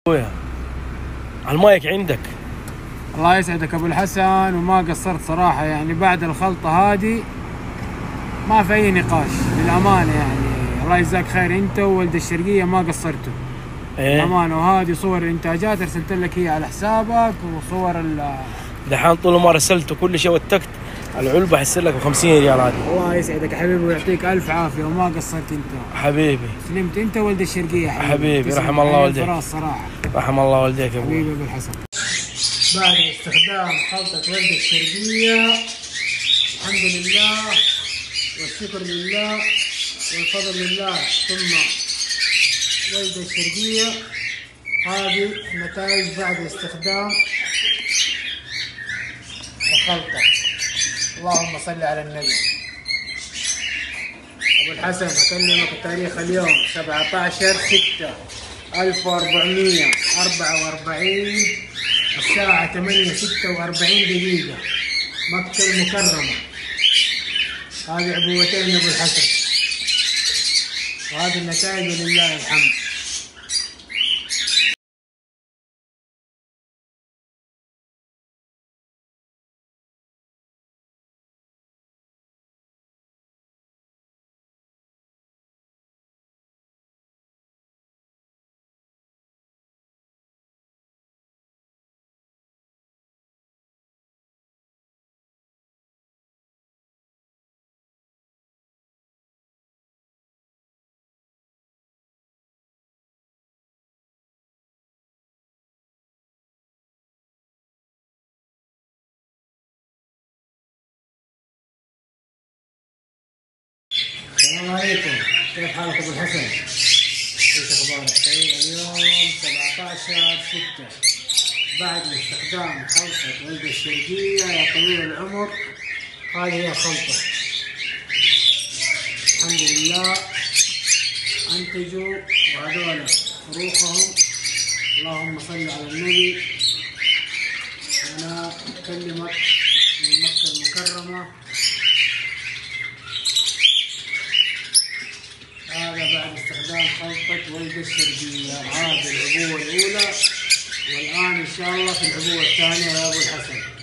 اخويا المايك عندك. الله يسعدك ابو الحسن، وما قصرت صراحه، يعني بعد الخلطه هذه ما في اي نقاش للامانه. يعني الله يجزاك خير، انت وولد الشرقيه ما قصرتوا للامانه. وهذه صور الانتاجات ارسلت لك هي على حسابك، وصور دحين طول ما رسلت وكل شيء واتكت العلبه حيصير لك ب 50 ريال عادي. الله يسعدك يا حبيبي ويعطيك الف عافيه، وما قصرت انت حبيبي. سلمت انت ولد الشرقيه حبيبي رحم الله والديك. فراس صراحه رحم الله والديك يا حبيبي ابو الحسن. بعد استخدام خلطه ولد الشرقيه الحمد لله والشكر لله والفضل لله ثم ولد الشرقيه، هذه نتائج بعد استخدام الخلطه. اللهم صل على النبي. ابو الحسن اكلمك تاريخ اليوم 17/6/1444 الساعة 8:46 مكة المكرمة. هذه عبوتين يا ابو الحسن، وهذه النتائج لله الحمد. السلام عليكم، كيف حالك ابو الحسن؟ ايش اخبارك؟ طيب اليوم 17/6 بعد استخدام خلطة ولد الشرقية يا طويل العمر. هذه هي خلطة الحمد لله انتجوا، وهذول فروخهم. اللهم صل على النبي. انا اكلمك من مكة المكرمة. هذا بعد استخدام خلطة ولد الشرقية، هذه العبوة الأولى، والآن إن شاء الله في العبوة الثانية يا أبو الحسن.